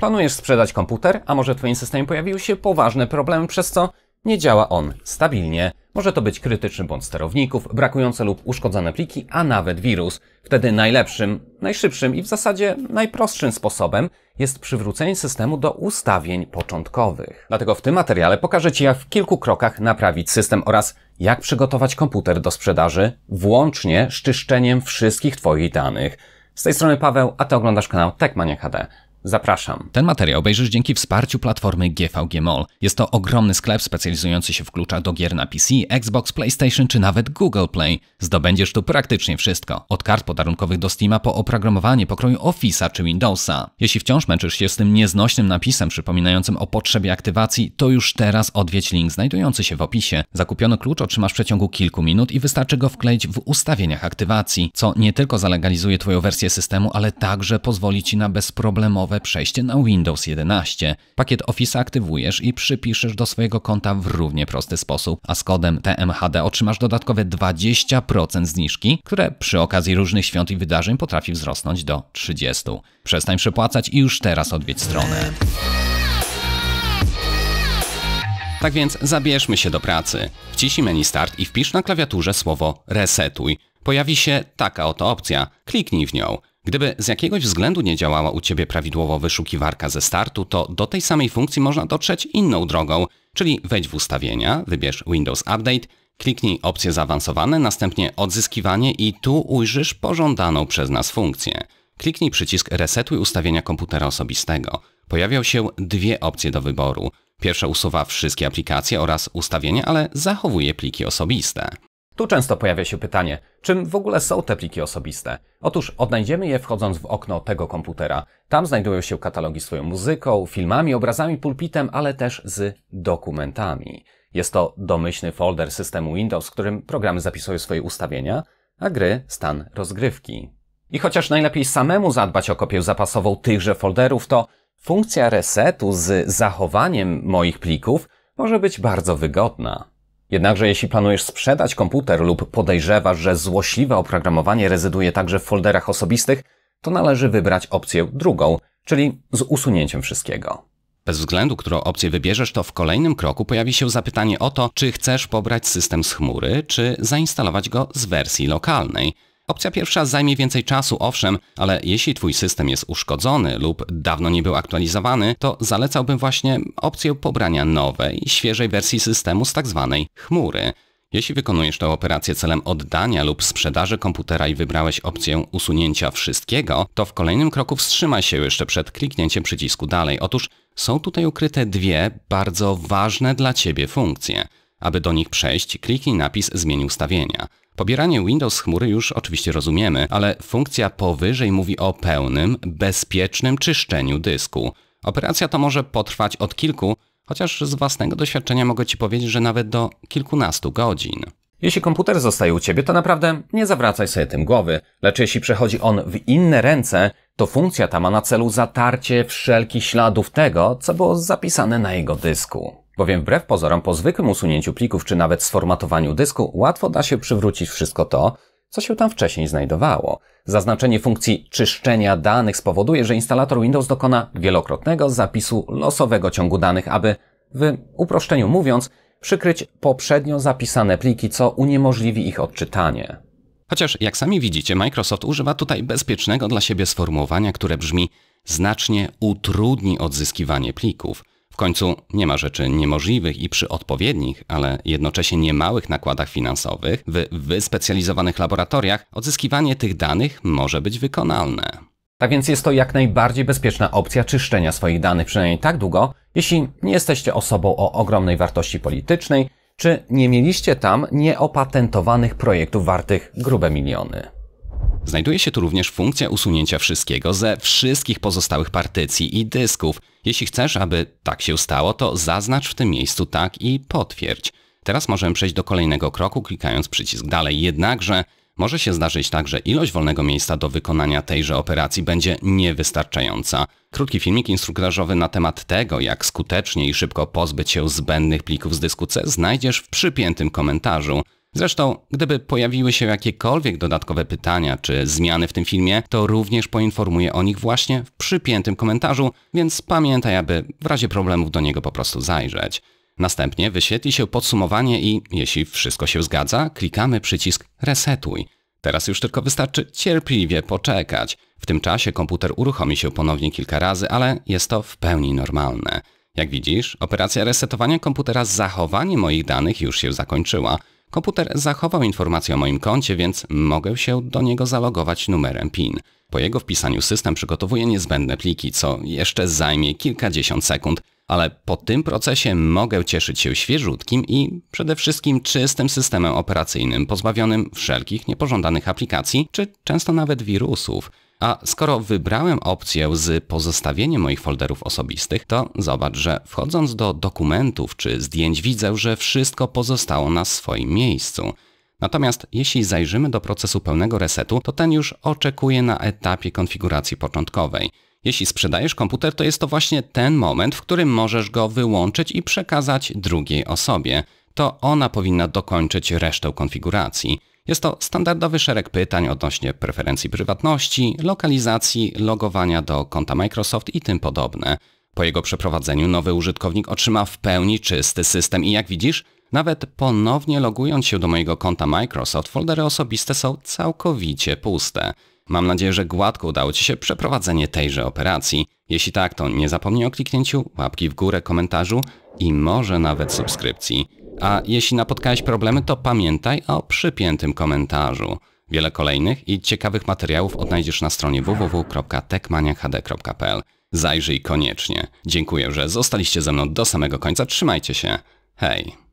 Planujesz sprzedać komputer, a może w Twoim systemie pojawiły się poważne problemy, przez co nie działa on stabilnie. Może to być krytyczny błąd sterowników, brakujące lub uszkodzone pliki, a nawet wirus. Wtedy najlepszym, najszybszym i w zasadzie najprostszym sposobem jest przywrócenie systemu do ustawień początkowych. Dlatego w tym materiale pokażę Ci, jak w kilku krokach naprawić system oraz jak przygotować komputer do sprzedaży, włącznie z czyszczeniem wszystkich Twoich danych. Z tej strony Paweł, a Ty oglądasz kanał Techmania HD. Zapraszam. Ten materiał obejrzysz dzięki wsparciu platformy GVG Mall. Jest to ogromny sklep specjalizujący się w kluczach do gier na PC, Xbox, PlayStation czy nawet Google Play. Zdobędziesz tu praktycznie wszystko. Od kart podarunkowych do Steama po oprogramowanie pokroju Office'a czy Windowsa. Jeśli wciąż męczysz się z tym nieznośnym napisem przypominającym o potrzebie aktywacji, to już teraz odwiedź link znajdujący się w opisie. Zakupiony klucz otrzymasz w przeciągu kilku minut i wystarczy go wkleić w ustawieniach aktywacji, co nie tylko zalegalizuje Twoją wersję systemu, ale także pozwoli Ci na bezproblemowe przejście na Windows 11. Pakiet Office aktywujesz i przypiszesz do swojego konta w równie prosty sposób, a z kodem TMHD otrzymasz dodatkowe 20% zniżki, które przy okazji różnych świąt i wydarzeń potrafi wzrosnąć do 30%. Przestań przepłacać i już teraz odwiedź stronę. Tak więc zabierzmy się do pracy. Wciśnij menu Start i wpisz na klawiaturze słowo Resetuj. Pojawi się taka oto opcja. Kliknij w nią. Gdyby z jakiegoś względu nie działała u Ciebie prawidłowo wyszukiwarka ze startu, to do tej samej funkcji można dotrzeć inną drogą, czyli wejdź w ustawienia, wybierz Windows Update, kliknij opcje zaawansowane, następnie odzyskiwanie i tu ujrzysz pożądaną przez nas funkcję. Kliknij przycisk Resetuj ustawienia komputera osobistego. Pojawią się dwie opcje do wyboru. Pierwsza usuwa wszystkie aplikacje oraz ustawienia, ale zachowuje pliki osobiste. Tu często pojawia się pytanie, czym w ogóle są te pliki osobiste? Otóż odnajdziemy je wchodząc w okno tego komputera. Tam znajdują się katalogi z Twoją muzyką, filmami, obrazami, pulpitem, ale też z dokumentami. Jest to domyślny folder systemu Windows, w którym programy zapisują swoje ustawienia, a gry stan rozgrywki. I chociaż najlepiej samemu zadbać o kopię zapasową tychże folderów, to funkcja resetu z zachowaniem moich plików może być bardzo wygodna. Jednakże jeśli planujesz sprzedać komputer lub podejrzewasz, że złośliwe oprogramowanie rezyduje także w folderach osobistych, to należy wybrać opcję drugą, czyli z usunięciem wszystkiego. Bez względu, którą opcję wybierzesz, to w kolejnym kroku pojawi się zapytanie o to, czy chcesz pobrać system z chmury, czy zainstalować go z wersji lokalnej. Opcja pierwsza zajmie więcej czasu, owszem, ale jeśli Twój system jest uszkodzony lub dawno nie był aktualizowany, to zalecałbym właśnie opcję pobrania nowej, świeżej wersji systemu z tzw. chmury. Jeśli wykonujesz tę operację celem oddania lub sprzedaży komputera i wybrałeś opcję usunięcia wszystkiego, to w kolejnym kroku wstrzymaj się jeszcze przed kliknięciem przycisku dalej. Otóż są tutaj ukryte dwie bardzo ważne dla Ciebie funkcje. Aby do nich przejść, kliknij napis Zmień ustawienia. Pobieranie Windows z chmury już oczywiście rozumiemy, ale funkcja powyżej mówi o pełnym, bezpiecznym czyszczeniu dysku. Operacja to może potrwać od kilku, chociaż z własnego doświadczenia mogę Ci powiedzieć, że nawet do kilkunastu godzin. Jeśli komputer zostaje u Ciebie, to naprawdę nie zawracaj sobie tym głowy, lecz jeśli przechodzi on w inne ręce, to funkcja ta ma na celu zatarcie wszelkich śladów tego, co było zapisane na jego dysku. Bowiem wbrew pozorom po zwykłym usunięciu plików czy nawet sformatowaniu dysku łatwo da się przywrócić wszystko to, co się tam wcześniej znajdowało. Zaznaczenie funkcji czyszczenia danych spowoduje, że instalator Windows dokona wielokrotnego zapisu losowego ciągu danych, aby, w uproszczeniu mówiąc, przykryć poprzednio zapisane pliki, co uniemożliwi ich odczytanie. Chociaż, jak sami widzicie, Microsoft używa tutaj bezpiecznego dla siebie sformułowania, które brzmi znacznie utrudni odzyskiwanie plików. W końcu nie ma rzeczy niemożliwych i przy odpowiednich, ale jednocześnie niemałych nakładach finansowych w wyspecjalizowanych laboratoriach odzyskiwanie tych danych może być wykonalne. Tak więc jest to jak najbardziej bezpieczna opcja czyszczenia swoich danych, przynajmniej tak długo, jeśli nie jesteście osobą o ogromnej wartości politycznej, czy nie mieliście tam nieopatentowanych projektów wartych grube miliony. Znajduje się tu również funkcja usunięcia wszystkiego ze wszystkich pozostałych partycji i dysków. Jeśli chcesz, aby tak się stało, to zaznacz w tym miejscu tak i potwierdź. Teraz możemy przejść do kolejnego kroku, klikając przycisk dalej. Jednakże może się zdarzyć tak, że ilość wolnego miejsca do wykonania tejże operacji będzie niewystarczająca. Krótki filmik instruktażowy na temat tego, jak skutecznie i szybko pozbyć się zbędnych plików z dysku C znajdziesz w przypiętym komentarzu. Zresztą, gdyby pojawiły się jakiekolwiek dodatkowe pytania czy zmiany w tym filmie, to również poinformuję o nich właśnie w przypiętym komentarzu, więc pamiętaj, aby w razie problemów do niego po prostu zajrzeć. Następnie wyświetli się podsumowanie i, jeśli wszystko się zgadza, klikamy przycisk Resetuj. Teraz już tylko wystarczy cierpliwie poczekać. W tym czasie komputer uruchomi się ponownie kilka razy, ale jest to w pełni normalne. Jak widzisz, operacja resetowania komputera z zachowaniem moich danych już się zakończyła. Komputer zachował informacje o moim koncie, więc mogę się do niego zalogować numerem PIN. Po jego wpisaniu system przygotowuje niezbędne pliki, co jeszcze zajmie kilkadziesiąt sekund, ale po tym procesie mogę cieszyć się świeżutkim i przede wszystkim czystym systemem operacyjnym, pozbawionym wszelkich niepożądanych aplikacji, czy często nawet wirusów. A skoro wybrałem opcję z pozostawieniem moich folderów osobistych, to zobacz, że wchodząc do dokumentów czy zdjęć widzę, że wszystko pozostało na swoim miejscu. Natomiast jeśli zajrzymy do procesu pełnego resetu, to ten już oczekuje na etapie konfiguracji początkowej. Jeśli sprzedajesz komputer, to jest to właśnie ten moment, w którym możesz go wyłączyć i przekazać drugiej osobie. To ona powinna dokończyć resztę konfiguracji. Jest to standardowy szereg pytań odnośnie preferencji prywatności, lokalizacji, logowania do konta Microsoft i tym podobne. Po jego przeprowadzeniu nowy użytkownik otrzyma w pełni czysty system i jak widzisz, nawet ponownie logując się do mojego konta Microsoft, foldery osobiste są całkowicie puste. Mam nadzieję, że gładko udało Ci się przeprowadzenie tejże operacji. Jeśli tak, to nie zapomnij o kliknięciu łapki w górę, komentarzu i może nawet subskrypcji. A jeśli napotkałeś problemy, to pamiętaj o przypiętym komentarzu. Wiele kolejnych i ciekawych materiałów odnajdziesz na stronie www.techmaniachd.pl. Zajrzyj koniecznie. Dziękuję, że zostaliście ze mną do samego końca. Trzymajcie się. Hej!